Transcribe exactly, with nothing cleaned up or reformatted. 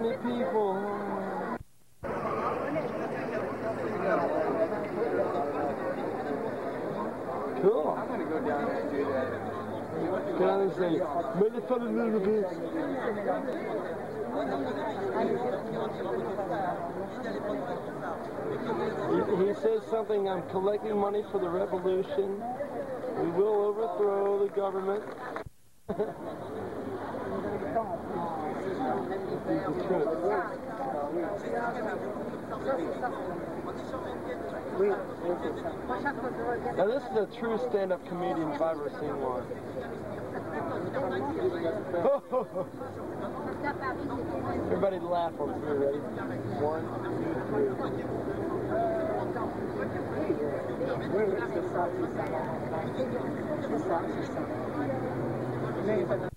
many people. Cool. I'm gonna go down there and do that. Can I say, make it fun a little bit? He, he says something, I'm collecting money for the revolution. We will overthrow the government. Now this is a true stand-up comedian if I've ever seen one. Everybody laugh on three, ready? One, two, three.